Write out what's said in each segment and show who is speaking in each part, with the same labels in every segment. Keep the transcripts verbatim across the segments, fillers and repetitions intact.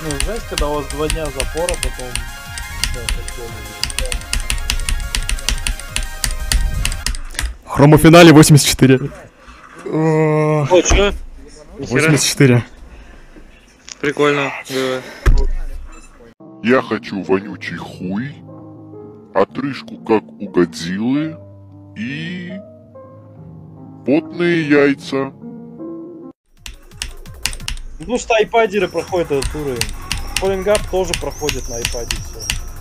Speaker 1: Ну, знаете, когда у вас два дня запора, потом...
Speaker 2: Хромофинале восемьдесят четыре.
Speaker 3: О, чё?
Speaker 2: восемьдесят четыре.
Speaker 3: Прикольно было.
Speaker 4: Я хочу вонючий хуй, отрыжку как у Годзиллы и потные яйца.
Speaker 1: Ну что айпадеры проходят этот уровень. Falling Up тоже проходит на айпаде все.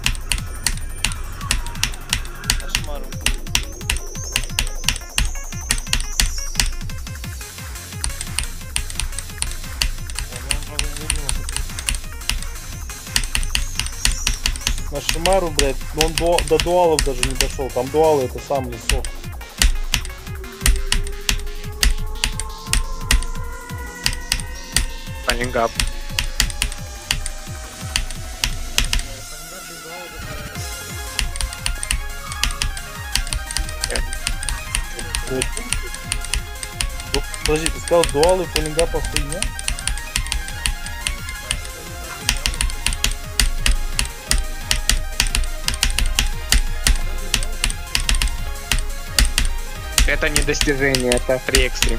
Speaker 1: На Шимару, блядь, но он до, до дуалов даже не дошел. Там дуалы это сам лесок.
Speaker 3: Falling Up.
Speaker 1: Подожди, ты сказал дуалы Falling Up хуйня?
Speaker 3: Это не достижение, это фри экстрим.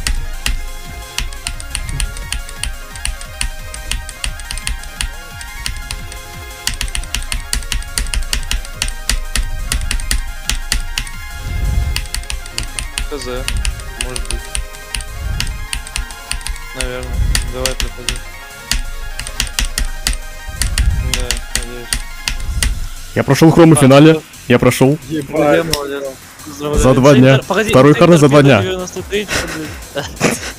Speaker 3: Хз, может быть. Наверное. Давай проходи. Да, надеюсь.
Speaker 2: Я прошел хромофинале. Я прошел.
Speaker 1: Ебать.
Speaker 2: За два дня. Второй хард за два дня.
Speaker 5: девяносто три,